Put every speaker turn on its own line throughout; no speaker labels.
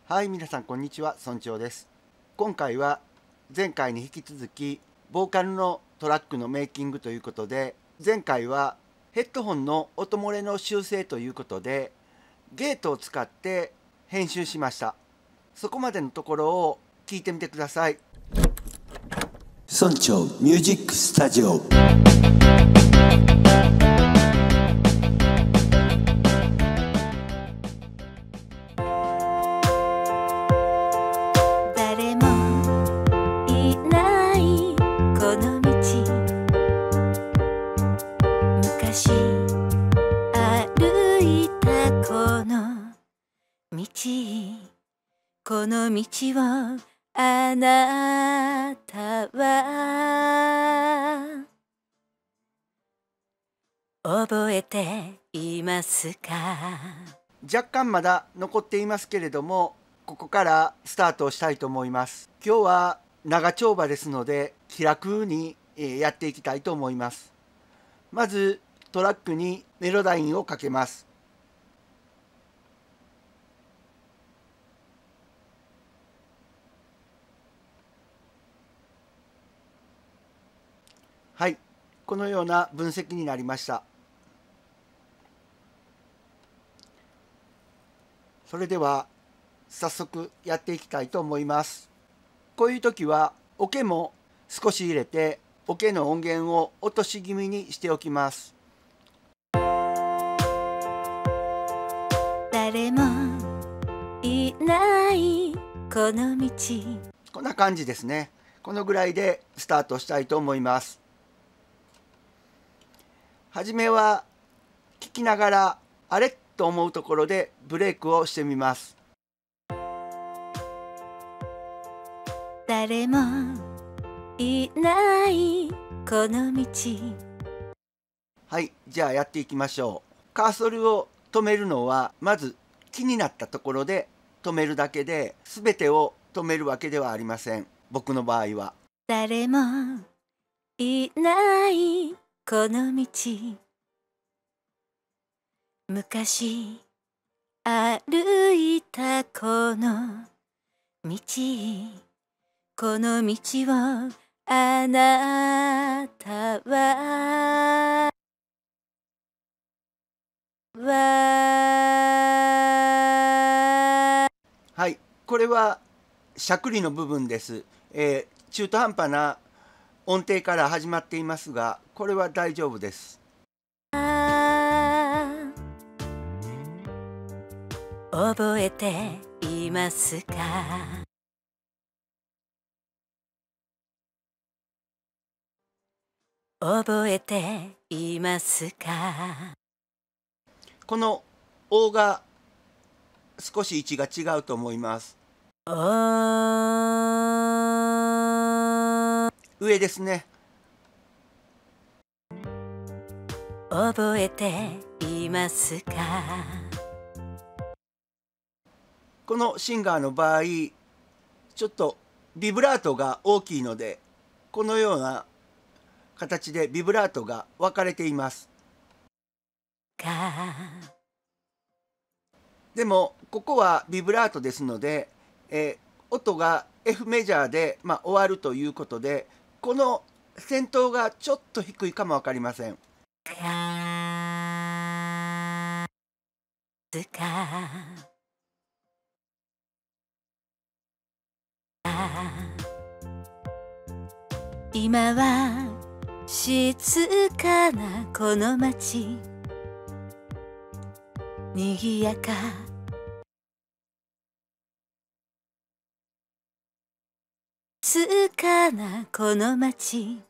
はい、皆さんこんにちは、村長です。今回は前回に引き続きボーカルのトラックのメイキングということで、前回はヘッドホンの音漏れの修正ということでゲートを使って編集しました。そこまでのところを聞いてみてください。
村長ミュージックスタジオ。
誰もいないこの道、昔歩いたこの道、この道をあなたは覚えていますか？
若干まだ残っていますけれども、ここからスタートしたいと思います。今日は長丁場ですので気楽にやっていきたいと思います。まずトラックにメロダインをかけます。はい、このような分析になりました。それでは早速やっていきたいと思います。こういう時はオケも少し入れてオケの音源を落とし気味にしておきます。
誰もいないこの道、
こんな感じですね。このぐらいでスタートしたいと思います。はじめは聞きながらあれと思うところでブレイクをしてみます。
誰もいないこの道。
はい、じゃあやっていきましょう。カーソルを止めるのはまず気になったところで止めるだけで、全てを止めるわけではありません。僕の場合は。
誰もいないこの道、昔歩いたこの道、この道をあなたは
はい、これはしゃくりの部分です。中途半端な音程から始まっていますが、これは大丈夫です。
覚えていますか？覚えていますか？
この「お」が少し位置が違うと思います。上ですね。
覚えていますか？
このシンガーの場合、ちょっとビブラートが大きいので、このような形でビブラートが分かれています。でもここはビブラートですので、音が F メジャーで、終わるということで、この先頭がちょっと低いかも分かりません。
今は静かなこの街、にぎやか静かなこの街、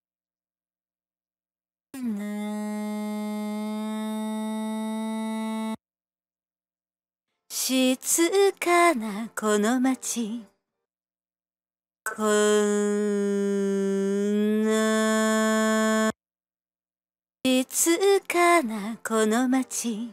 静かなこの街、こんな静かなこの街、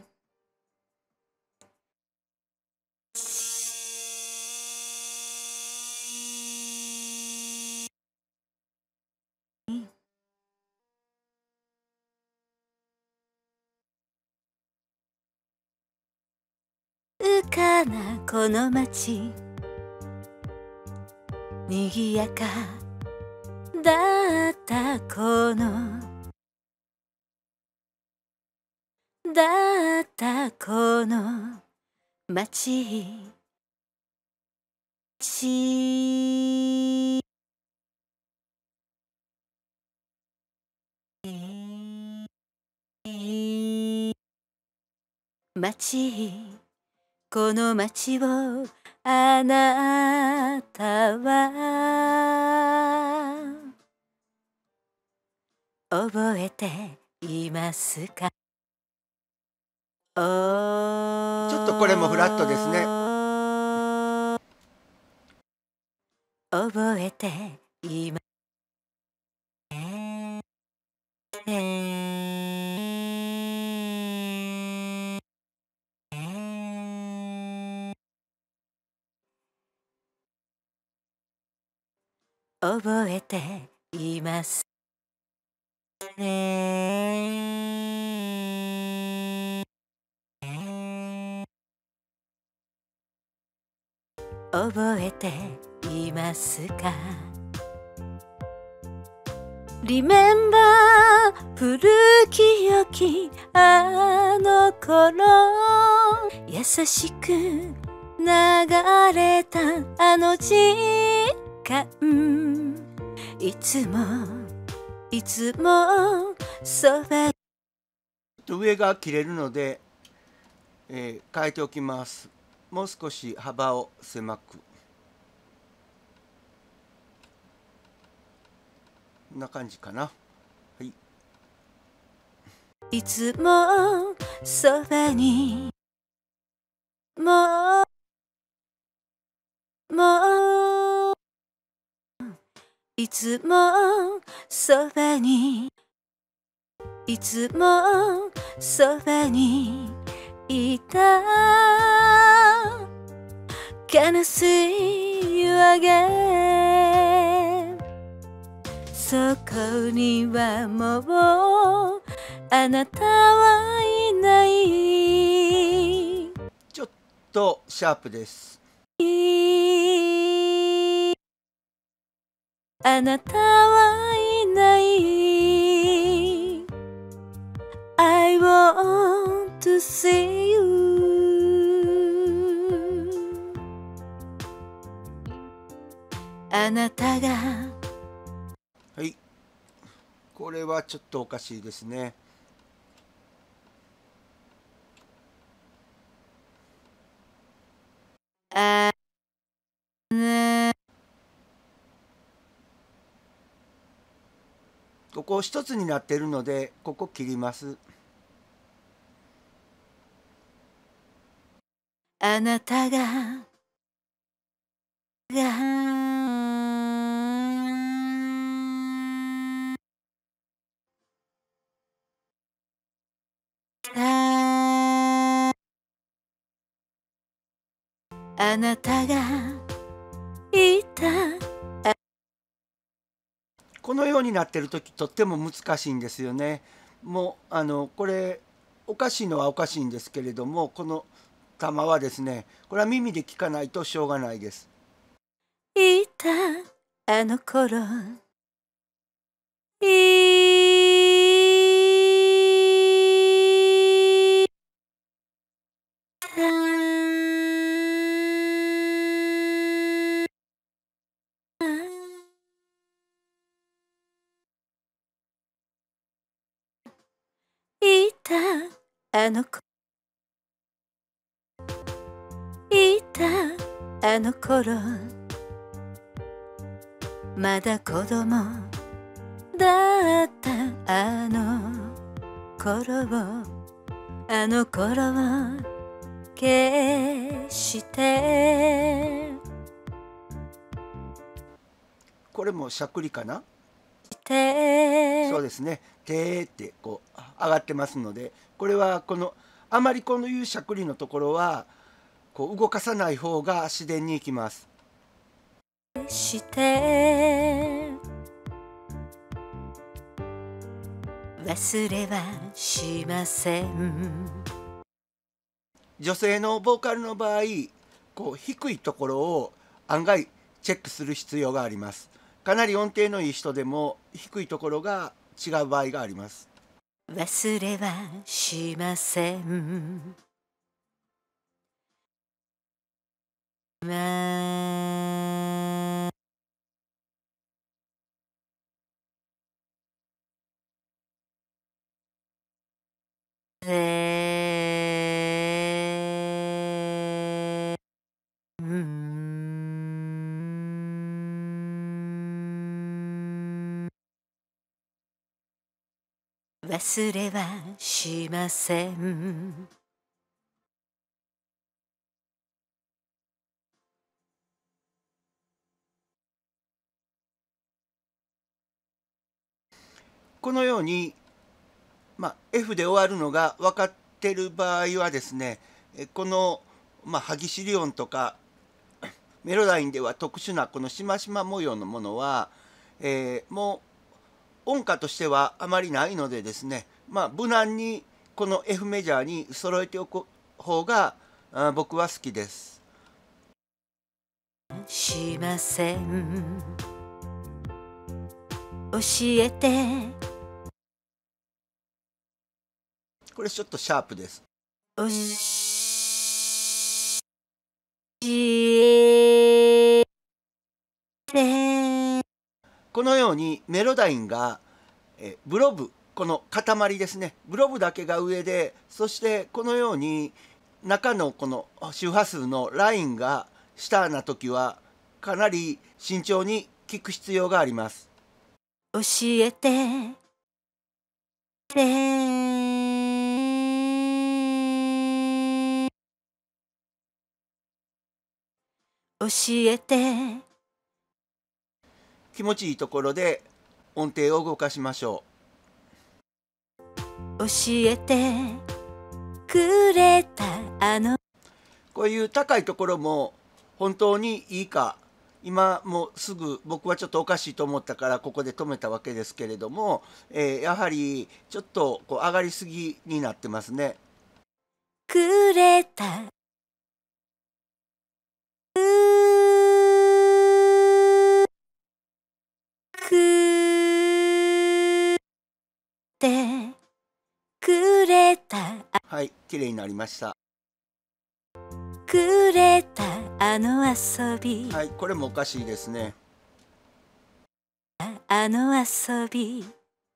静かなこの街にぎやかだったこの街この街をあなたは覚えていますか？
ちょっとこれもフラットですね。
覚えています覚えています覚えていますか？ Remember 古き良きあの頃優しく流れたあの時間いつもそばに
上が切れるので、変えておきます。もう少し幅を狭く。こんな感じかな。はい。
いつもそばにもういつもそばにいつもそばにいた Can I see you again そこにはもうあなたはいない
ちょっとシャープです。
あなたはいない I want to see you あなたが
はい。これはちょっとおかしいですね。ここ一つになっているので、ここ切ります。
あなたがあなたがいた
このようになってる時とっても難しいんですよね。もうこれおかしいのはおかしいんですけれども、この玉はですね、これは耳で聞かないとしょうがないです。
いたあの頃いたあの子いたあの頃まだ子供だったあの頃を決して
これもしゃくりかな。
て
そうですね。てーってこう上がってますので、これはあまりこのいうしゃくりのところはこう動かさない方が自然にいきます。
して忘れはしません
女性のボーカルの場合低いところを案外チェックする必要があります。かなり音程のいい人でも低いところが違う場合があります。
忘れはしません。忘れはしません。
このように、F で終わるのが分かってる場合はですね、この、歯ぎしり音とかメロダインでは特殊なこのしましま模様のものは、もう音階としてはあまりないのでですね、無難にこの F メジャーに揃えておく方が僕は好きです。
しません。教えて。
これちょっとシャープです。
教えて。
このようにメロダインがブロブ、この塊ですね、ブロブだけが上で、そしてこのように中のこの周波数のラインが下な時はかなり慎重に聞く必要があります。
教えて。教えて。
気持ちいいところで音程を動かしましょ
教えてくれた
こういう高いところも本当にいいか、今もうすぐ僕はちょっとおかしいと思ったからここで止めたわけですけれども、やはりちょっと上がりすぎになってますね。
くれたくれた
はい、綺麗になりました。
くれた遊び、
はい、これもおかしいですね。
遊び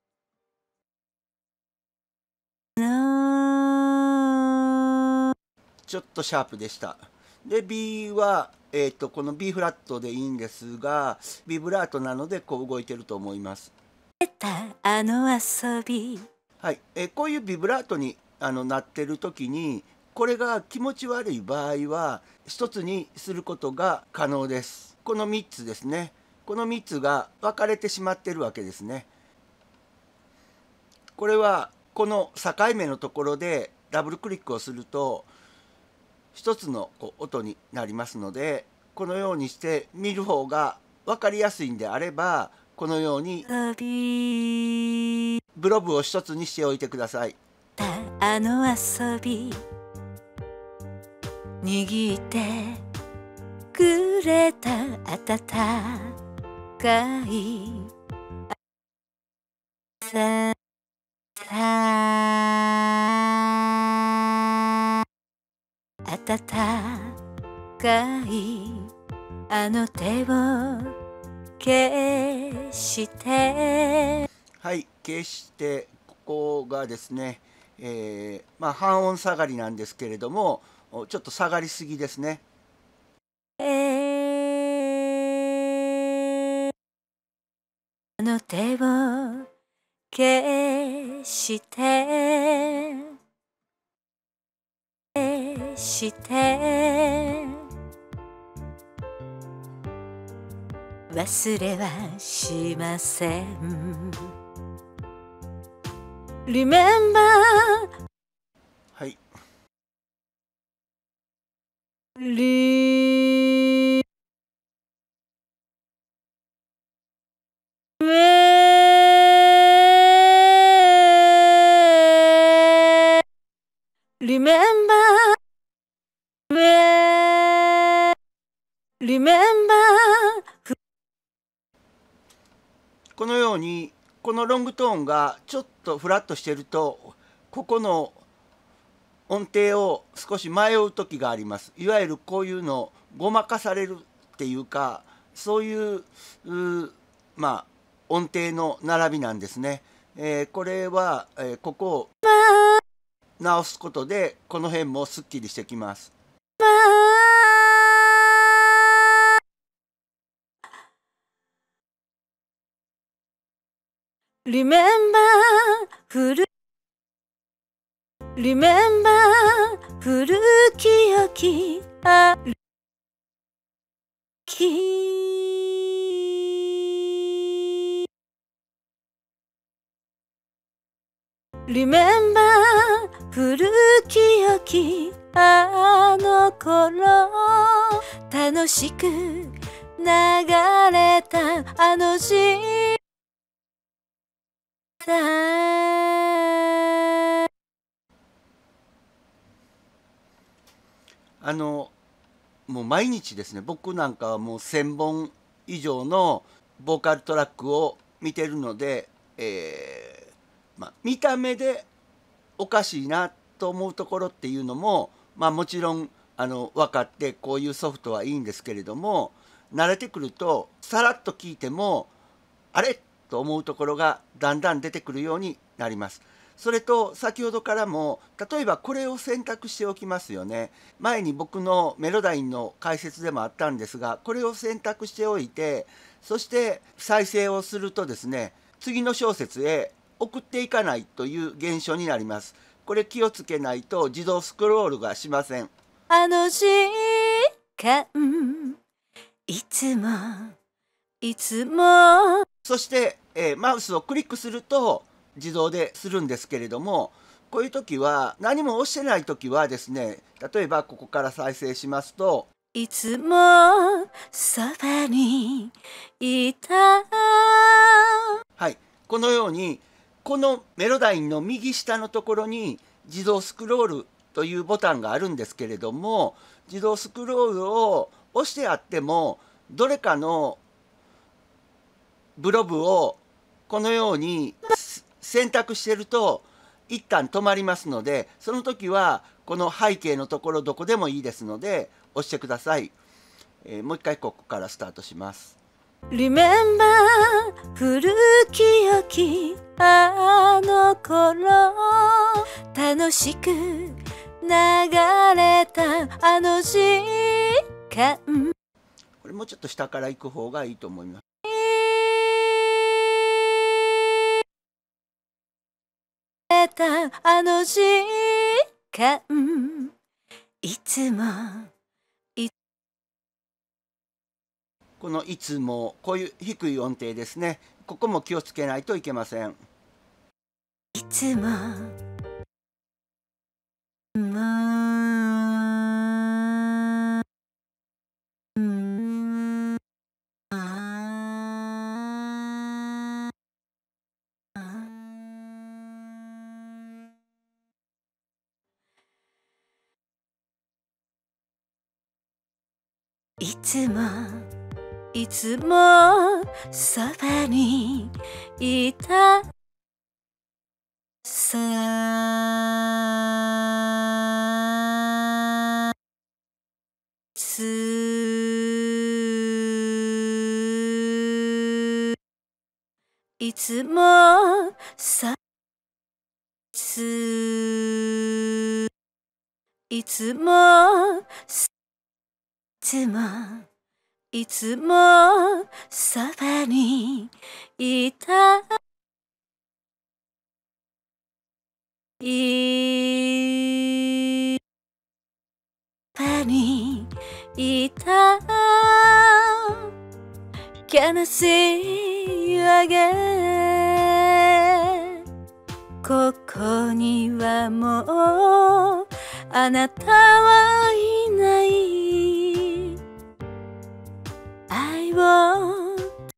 ちょっとシャープでした。で B は、この B フラットでいいんですがビブラートなので動いてると思います。
遊び、
はい、こういうビブラートになってる時にこれが気持ち悪い場合は一つにすることが可能です。この3つですね。この3つが分かれてしまってるわけですね。これはこの境目のところでダブルクリックをすると一つの音になりますので、このようにして見る方が分かりやすいんであればこのようにブロブを一つにしておいてください。
遊び握ってくれた温かいさ温かい手を消して
はい、消してここがですね、半音下がりなんですけれどもちょっと下がりすぎですね。
手を消して忘れはしません Remember
はい
Remember Remember
このようにこのロングトーンがちょっとフラットしてるとここの音程を少し迷う時があります。いわゆるこういうのごまかされるっていうかそういう音程の並びなんですね。これは、ここを直すことでこの辺もすっきりしてきます。
Remember 古き良きRemember 古き良きあの頃楽しく流れたあの時代
もう毎日ですね、僕なんかはもう1,000本以上のボーカルトラックを見てるので、見た目でおかしいなと思うところっていうのも、もちろん分かってこういうソフトはいいんですけれども、慣れてくるとさらっと聞いてもあれと思うところがだんだん出てくるようになります。それと先ほどからも例えばこれを選択しておきますよね。前に僕のメロダインの解説でもあったんですが、これを選択しておいてそして再生をするとですね、次の小節へ送っていかないという現象になります。これ気をつけないと自動スクロールがしません。
あの時間いつも
そして、マウスをクリックすると自動でするんですけれども、こういう時は何も押してない時はですね、例えばここから再生しますと
いつもそばにいた
はい、このようにこのメロダインの右下のところに自動スクロールというボタンがあるんですけれども、自動スクロールを押してあってもどれかのブロブをこのように選択してると一旦止まりますので、その時はこの背景のところどこでもいいですので押してください。もう一回ここからスタートします。
Remember 古き良きあの頃楽しく流れたあの時間
これもうちょっと下から行く方がいいと思います。
あの時間いつも
このいつもこういう低い音程ですね。ここも気をつけないといけません。
いつもいつもそばにいたさいつもさいつもいつもそばにいたそばにいた Can I see you again ここにはもうあなたはいない愛を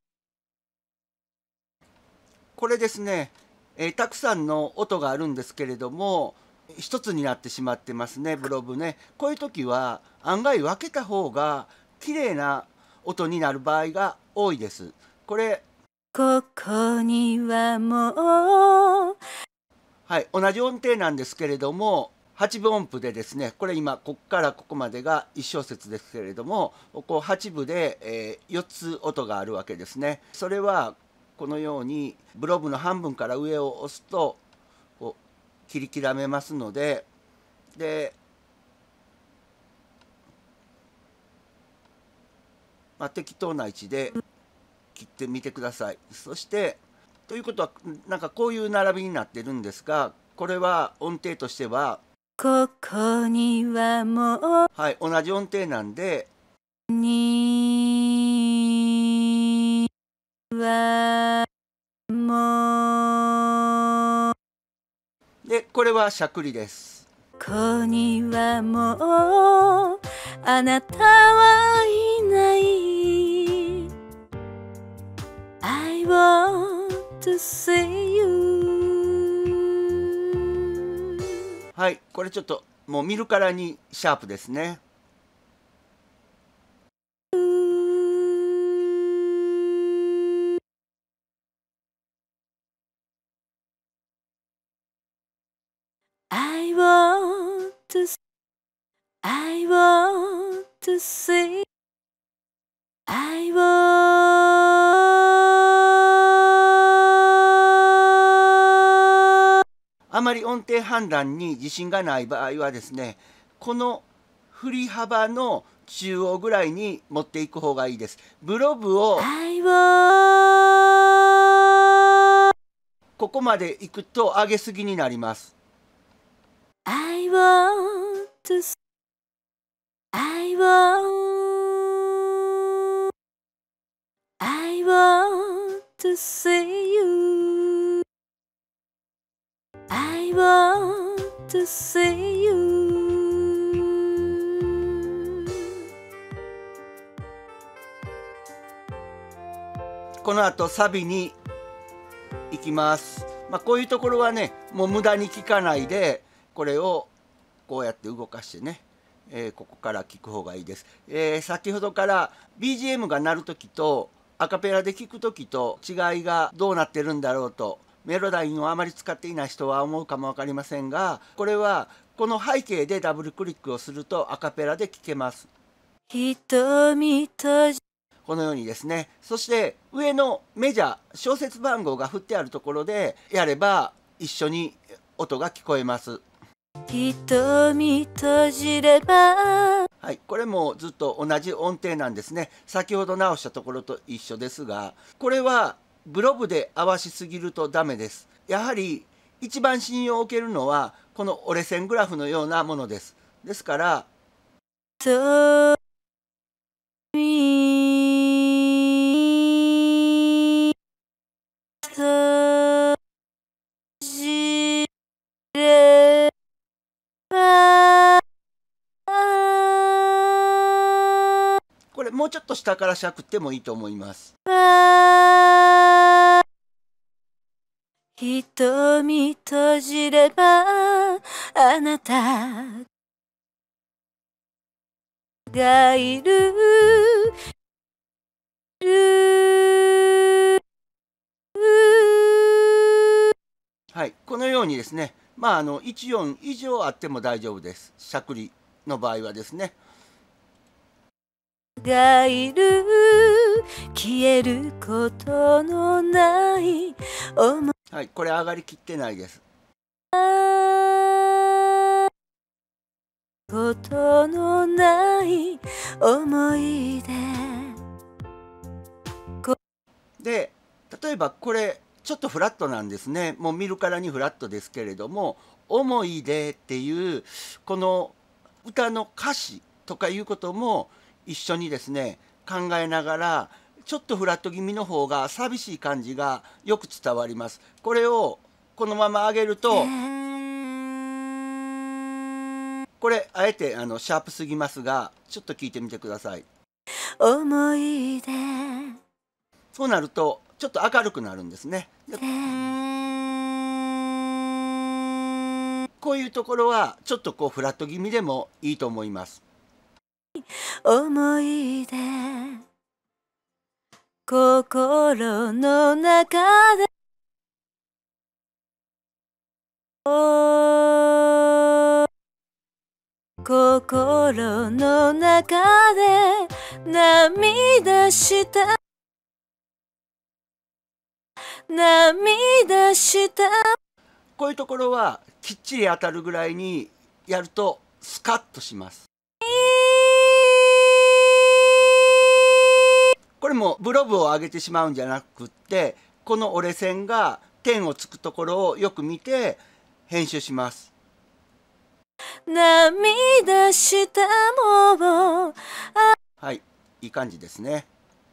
これですね、たくさんの音があるんですけれども一つになってしまってますね、ブロブね。こういう時は案外分けた方が綺麗な音になる場合が多いです。これ
ここにはもう
はい、同じ音程なんですけれども8分音符でですね、これ今ここからここまでが1小節ですけれども、ここ8分で、4つ音があるわけですね。それはこのようにブロブの半分から上を押すとこう切り刻めますので、適当な位置で切ってみてください。そしてということはなんかこういう並びになってるんですが、これは音程としては
ここにはもう
はい、同じ音程なんで
にはもう
でこれはしゃくりです。
ここにはもうあなたはいない。 I want to see you。
はい、これちょっともう見るからにシャープですね。
I want to I want to see I want。
あまり音程判断に自信がない場合はですね、この振り幅の中央ぐらいに持っていく方がいいです。ブロブを
I want
ここまでいくと上げすぎになります。
I want to I want I want to see you I want to see you。
この後サビに行きます。こういうところはね、もう無駄に聞かないでこれをこうやって動かしてね、ここから聞く方がいいです。先ほどから BGM が鳴る時とアカペラで聞く時と違いがどうなってるんだろうと、メロディーをあまり使っていない人は思うかも分かりませんが、これはこの背景でダブルクリックをするとアカペラで聞けます。
瞳閉じ
このようにですね。そして上のメジャー小節番号が振ってあるところでやれば一緒に音が聞こえます。
瞳閉じれば
はい、これもずっと同じ音程なんですね。先ほど直したところと一緒ですが、これはブロブで合わしすぎるとダメです。やはり一番信用を受けるのはこの折れ線グラフのようなものです。ですから
瞳閉じれば
これもうちょっと下からしゃくってもいいと思います。
瞳閉じればあなたがいる
はい、このようにですね、1音以上あっても大丈夫です。しゃくりの場合はですね。
がいる消えることのない思い
はい、これ上がりきってないです。
ことのない思い
で、例えばこれちょっとフラットなんですね。もう見るからにフラットですけれども「思い出」っていうこの歌の歌詞とかいうことも一緒にですね考えながら、ちょっとフラット気味の方が寂しい感じがよく伝わります。これをこのまま上げるとこれあえてシャープすぎますが、ちょっと聞いてみてください。
思い出
そうなるとちょっと明るくなるんですね。でこういうところはちょっとこうフラット気味でもいいと思います。
思い出心の中で心の中で涙した
こういうところはきっちり当たるぐらいにやるとスカッとします。これもブロブを上げてしまうんじゃなくって、この折れ線が点をつくところをよく見て編集します。
涙したもう
はい、いい感じですね。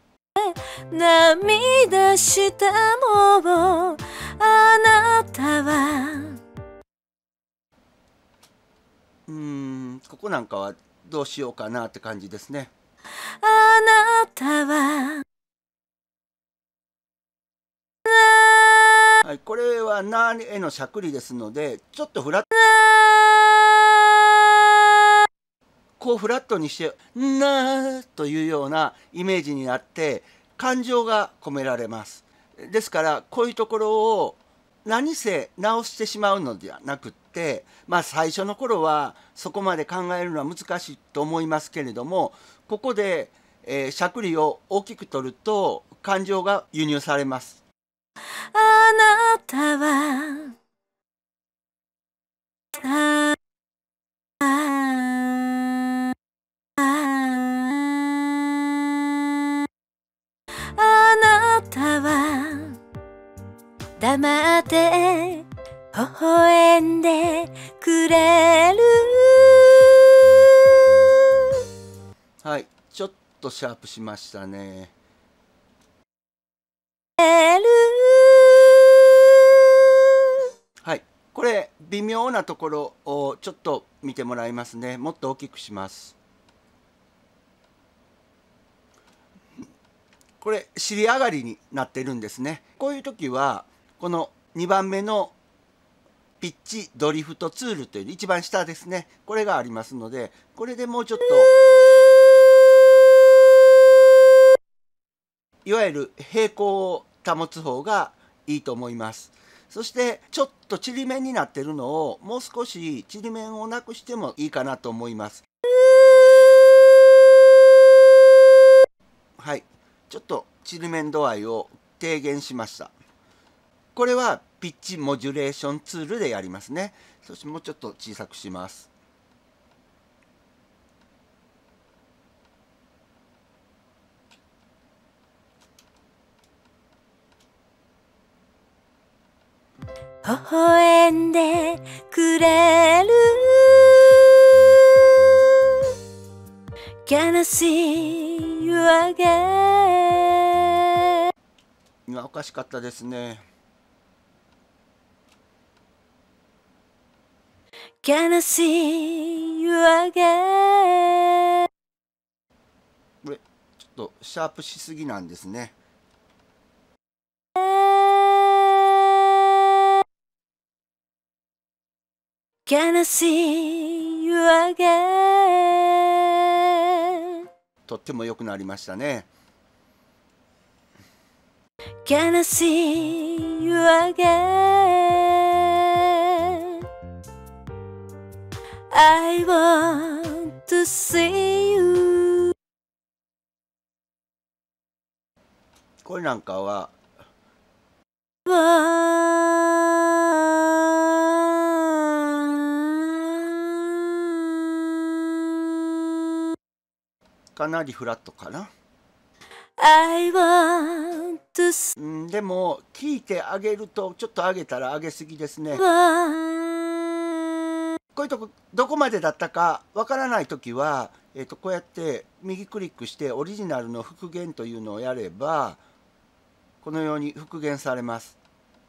涙したもうあなたは
ここなんかはどうしようかなって感じですね。
あなたは
はい、これはなへのしゃくりですので、ちょっとフラットこうフラットにしてなというようなイメージになって感情が込められます。ですからこういうところを何せ直してしまうのではなくって、最初の頃はそこまで考えるのは難しいと思いますけれども、ここで、しゃくりを大きく取ると感情が輸入されます。
あなたはあなたは黙って微笑んでくれる。
はい、ちょっとシャープしましたね。はい、これ微妙なところをちょっと見てもらいますね。もっと大きくします。これ尻上がりになってるんですね。こういう時はこの2番目のピッチドリフトツールという一番下ですね、これがありますので、これでもうちょっといわゆる平行を保つ方がいいと思います。そしてちょっとちりめんになってるのをもう少しちりめんをなくしてもいいかなと思います。はい、ちょっとちりめん度合いを低減しました。これはピッチモジュレーションツールでやりますね。そしてもうちょっと小さくします。
微笑んでくれる。 Can I see you again?
今おかしかったですね。
Can I see you again?
これちょっとシャープしすぎなんですね。
Can I see you again?
とっても良くなりましたね。
Can I see you again? I want to see you.
これなんかはかなりフラットかな。
I want to see
でも聞いてあげるとちょっと上げたら上げすぎですね。
you.
こういうとこどこまでだったかわからない時は、こうやって右クリックしてオリジナルの復元というのをやればこのように復元されます。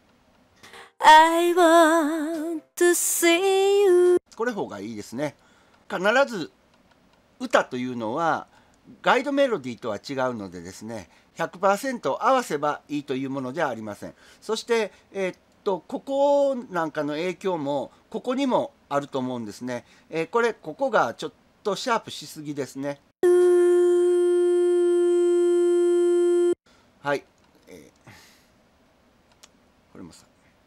I want to see you.
これ方がいいですね。必ず歌というのはガイドメロディーとは違うのでですね、 100% 合わせばいいというものではありません。そして、ここなんかの影響もここにもあると思うんですね。ここがちょっとシャープしすぎですね。 はい、これもさ。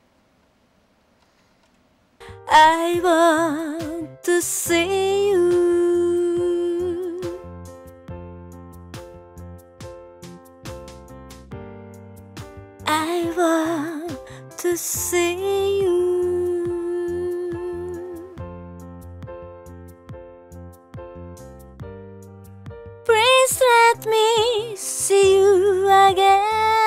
I want to see you. I want to see you. Please let me see you again.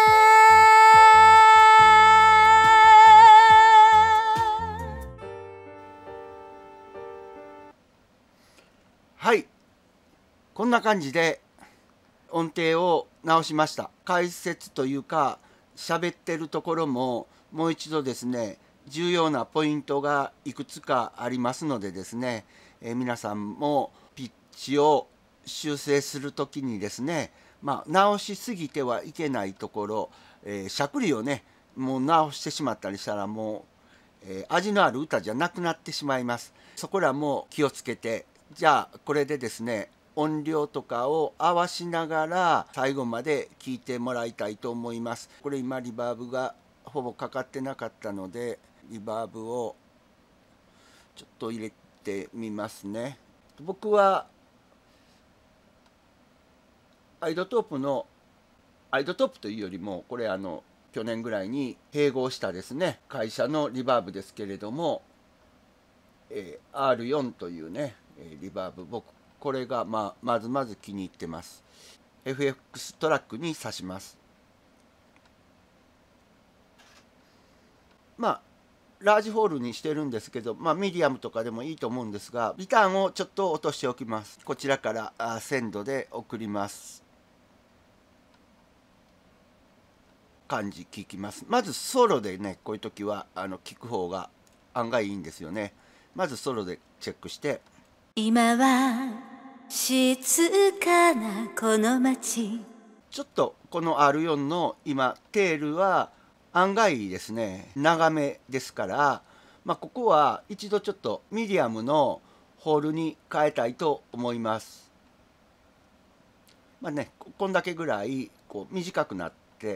はい、こんな感じで音程を直しました。解説というか喋ってるところももう一度ですね、重要なポイントがいくつかありますのでですね、皆さんもピッチを修正する時にですね、直しすぎてはいけないところ、しゃくりをねもう直してしまったりしたらもう、味のある歌じゃなくなってしまいます。そこらも気をつけて、じゃあこれでですね音量とかを合わしながら最後まで聴いてもらいたいと思います。これ今リバーブがほぼかかってなかったのでリバーブをちょっと入れてみますね。僕はアイドトープというよりもこれ去年ぐらいに併合したですね会社のリバーブですけれども、R4 というねリバーブ、僕これがまず気に入ってます。 FX トラックに挿します。ラージホールにしてるんですけど、ミディアムとかでもいいと思うんですが、リターンをちょっと落としておきます。こちらから鮮度で送ります。感じ聞きます。まずソロでねこういう時は聞く方が案外いいんですよね。まずソロでチェックして、
今は静かなこの街。
ちょっとこの R4 の今テールは案外ですね長めですから、ここは一度ちょっとミディアムのホールに変えたいと思います。こんだけぐらいこう短くなって、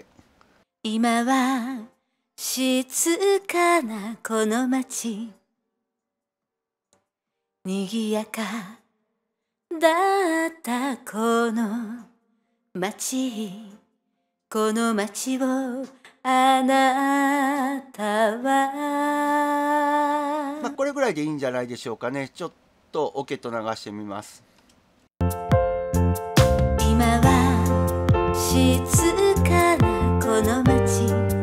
今は静かなこの街、賑やかだったこの街、この街をあなたは、
これぐらいでいいんじゃないでしょうかね。ちょっとオケと流してみます。
今は静かなこの街、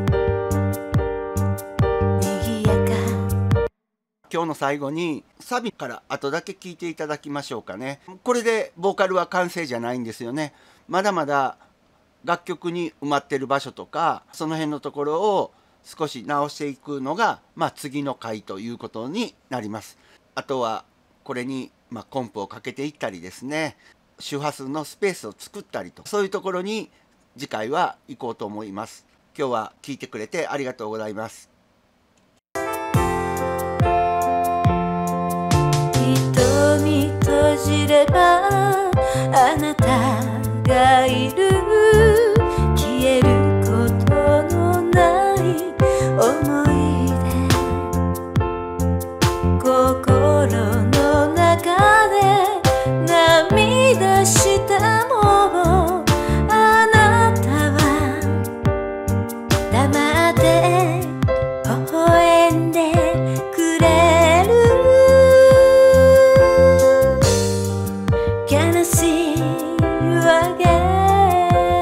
賑やか。
今日の最後にサビから後だけ聞いていただきましょうかね。これでボーカルは完成じゃないんですよね。まだまだ楽曲に埋まってる場所とかその辺のところを少し直していくのが、次の回ということになります。あとはこれに、コンプをかけていったりですね、周波数のスペースを作ったりと、そういうところに次回は行こうと思います。今日は聞いてくれてありがとうございます。
瞳閉じればあなたがいる、消えることのない思い出、心の中で涙してもあなたは黙って微笑んでくれる。Can I see you again?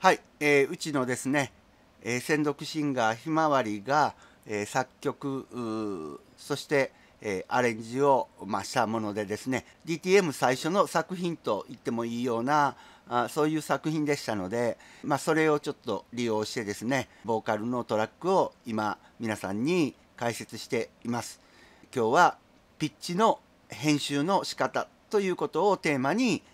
はい、うちのですね、専属シンガーひまわりが、作曲そして、アレンジを、したものでですね DTM 最初の作品と言ってもいいようなそういう作品でしたので、それをちょっと利用してですねボーカルのトラックを今皆さんに解説しています。今日はピッチの編集の仕方ということをテーマに